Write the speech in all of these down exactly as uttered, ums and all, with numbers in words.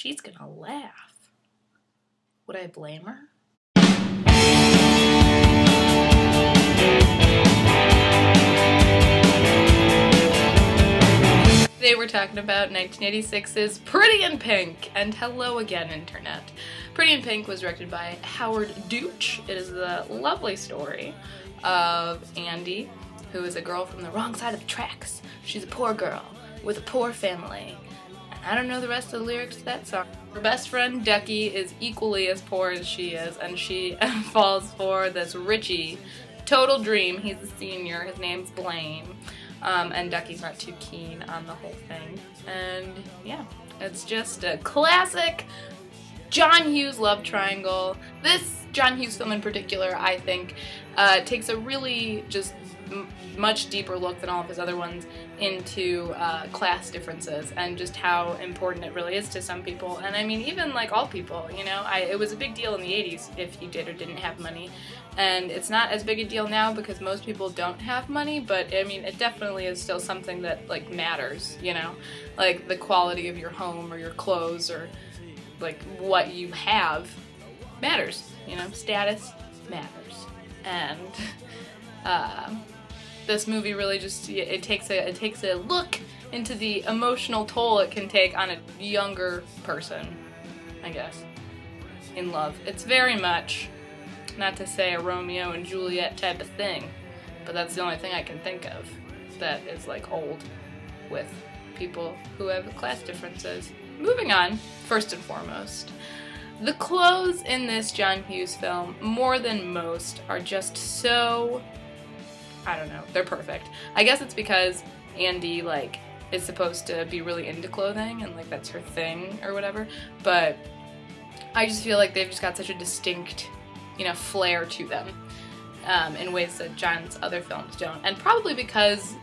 she's gonna laugh. Would I blame her? Today we're talking about nineteen eighty-six's Pretty in Pink, and hello again, Internet. Pretty in Pink was directed by Howard Deutch. It is the lovely story of Andy, who is a girl from the wrong side of the tracks. She's a poor girl with a poor family. And I don't know the rest of the lyrics to that song. Her best friend Ducky is equally as poor as she is, and she falls for this Richie. Total dream. He's a senior. His name's Blaine. Um, and Ducky's not too keen on the whole thing. And yeah, it's just a classic John Hughes love triangle. This John Hughes film in particular, I think, uh, takes a really just m much deeper look than all of his other ones into uh, class differences and just how important it really is to some people. And I mean, even like all people, you know, I, it was a big deal in the eighties if you did or didn't have money. And it's not as big a deal now because most people don't have money, but I mean, it definitely is still something that like matters, you know, like the quality of your home or your clothes or like what you have matters, you know, status matters. And uh, this movie really just, it takes a it takes a look into the emotional toll it can take on a younger person, I guess, in love. It's very much, not to say a Romeo and Juliet type of thing, but that's the only thing I can think of that is like old with people who have class differences. Moving on, first and foremost, the clothes in this John Hughes film, more than most, are just so, I don't know, they're perfect. I guess it's because Andy, like, is supposed to be really into clothing and, like, that's her thing or whatever, but I just feel like they've just got such a distinct, you know, flair to them um, in ways that John's other films don't. And probably because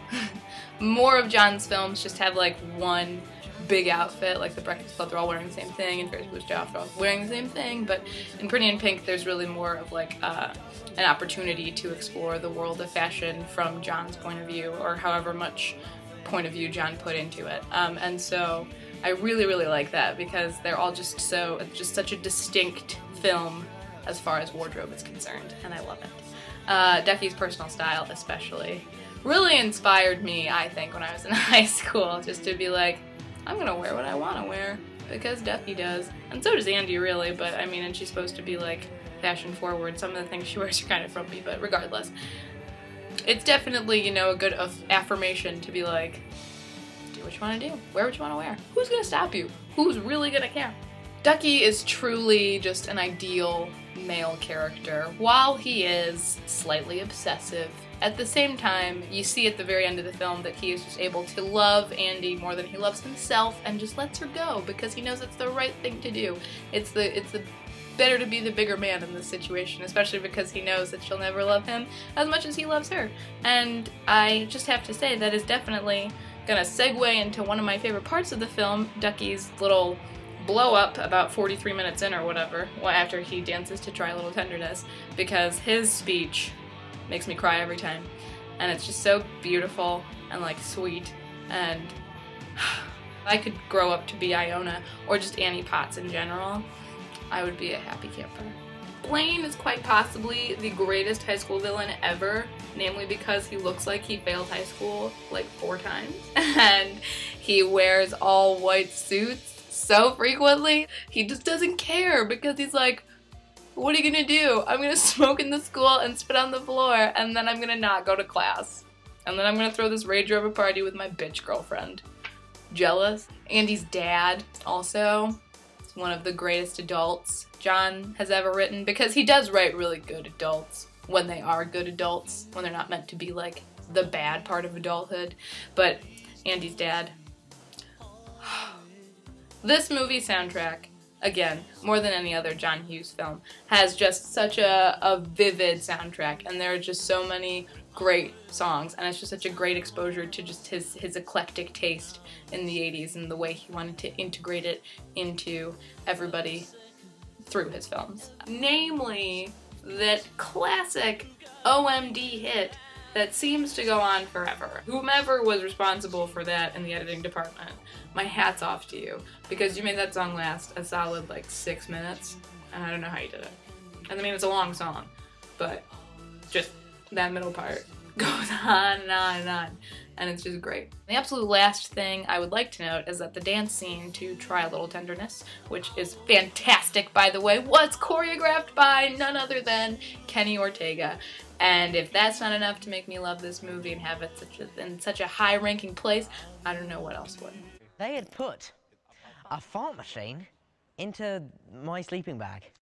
more of John's films just have, like, one big outfit, like The Breakfast Club, they're all wearing the same thing, and Ferris Bueller's Day Off, they're all wearing the same thing, but in Pretty in Pink there's really more of like uh, an opportunity to explore the world of fashion from John's point of view, or however much point of view John put into it. Um, and so I really, really like that because they're all just so, it's just such a distinct film as far as wardrobe is concerned, and I love it. Uh, Ducky's personal style especially really inspired me, I think, when I was in high school, just to be like, I'm gonna wear what I want to wear because Ducky does, and so does Andy really, but I mean, and she's supposed to be like fashion forward. Some of the things she wears are kind of frumpy, but regardless, it's definitely, you know, a good affirmation to be like, do what you want to do, wear what you want to wear. Who's gonna stop you? Who's really gonna care? Ducky is truly just an ideal male character. While he is slightly obsessive, at the same time, you see at the very end of the film that he is just able to love Andy more than he loves himself and just lets her go because he knows it's the right thing to do. It's the it's the better to be the bigger man in this situation, especially because he knows that she'll never love him as much as he loves her. And I just have to say that is definitely gonna segue into one of my favorite parts of the film, Ducky's little blow up about forty-three minutes in or whatever, after he dances to Try a Little Tenderness, because his speech makes me cry every time, and it's just so beautiful and like sweet, and I could grow up to be Iona or just Annie Potts in general, I would be a happy camper. Blaine is quite possibly the greatest high school villain ever, namely because he looks like he failed high school like four times, and he wears all white suits so frequently. He just doesn't care because he's like, what are you gonna do? I'm gonna smoke in the school and spit on the floor, and then I'm gonna not go to class. And then I'm gonna throw this Range Rover party with my bitch girlfriend. Jealous? Andy's dad, also, is one of the greatest adults John has ever written, because he does write really good adults when they are good adults, when they're not meant to be like the bad part of adulthood. But Andy's dad. This movie soundtrack, again, more than any other John Hughes film, has just such a, a vivid soundtrack, and there are just so many great songs, and it's just such a great exposure to just his, his eclectic taste in the eighties and the way he wanted to integrate it into everybody through his films. Namely, that classic O M D hit, that seems to go on forever. Whomever was responsible for that in the editing department, my hat's off to you, because you made that song last a solid like six minutes, and I don't know how you did it. And I mean, it's a long song, but just that middle part goes on and on and on, and it's just great. The absolute last thing I would like to note is that the dance scene to Try a Little Tenderness, which is fantastic by the way, was choreographed by none other than Kenny Ortega. And if that's not enough to make me love this movie and have it such a, in such a high-ranking place, I don't know what else would. They had put a fart machine into my sleeping bag.